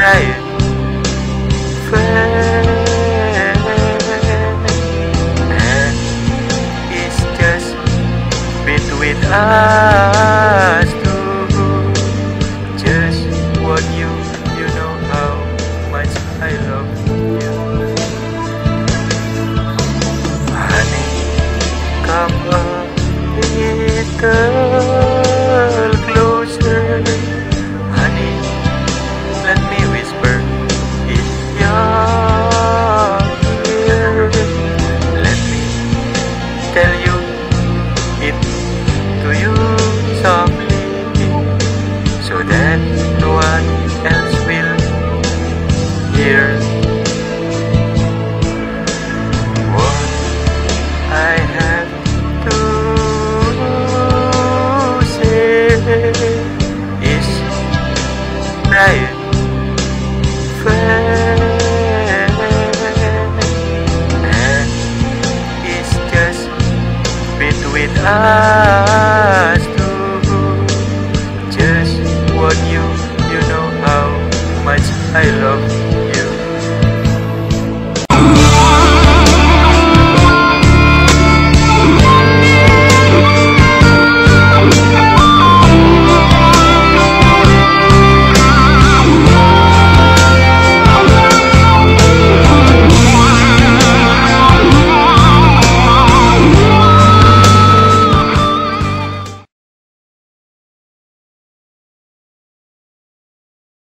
private and it's just between us two. Just want you know how much I love you. Honey, come a little closer. Honey, let me whisper in your ear. Let me tell you it to you softly, so that no one else will hear. What I have to say is private and it's just between us two. Just want you know how much I love